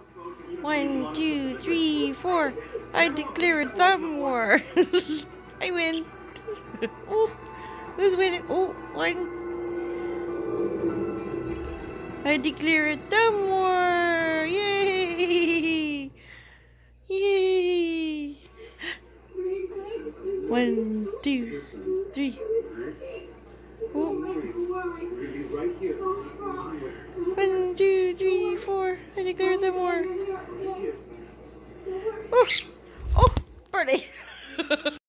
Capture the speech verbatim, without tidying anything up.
One, two, three, four. I declare a thumb war. I win. Oh, who's winning? Oh, one. I declare a thumb war. Yay! Yay! One, two, three. Oh.